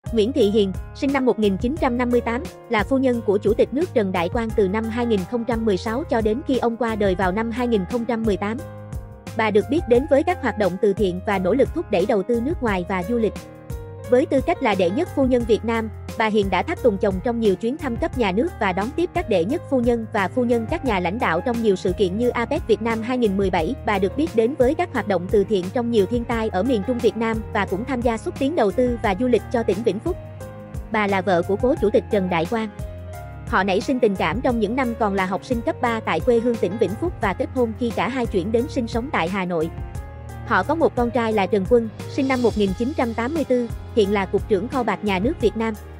Nguyễn Thị Hiền, sinh năm 1958, là phu nhân của Chủ tịch nước Trần Đại Quang từ năm 2016 cho đến khi ông qua đời vào năm 2018. Bà được biết đến với các hoạt động từ thiện và nỗ lực thúc đẩy đầu tư nước ngoài và du lịch. Với tư cách là đệ nhất phu nhân Việt Nam, bà Hiền đã tháp tùng chồng trong nhiều chuyến thăm cấp nhà nước và đón tiếp các đệ nhất phu nhân và phu nhân các nhà lãnh đạo trong nhiều sự kiện như APEC Việt Nam 2017. Bà được biết đến với các hoạt động từ thiện trong nhiều thiên tai ở miền Trung Việt Nam và cũng tham gia xúc tiến đầu tư và du lịch cho tỉnh Vĩnh Phúc. Bà là vợ của cố Chủ tịch Trần Đại Quang. Họ nảy sinh tình cảm trong những năm còn là học sinh cấp 3 tại quê hương tỉnh Vĩnh Phúc và kết hôn khi cả hai chuyển đến sinh sống tại Hà Nội. Họ có một con trai là Trần Quân, sinh năm 1984, hiện là Cục trưởng Kho bạc Nhà nước Việt Nam.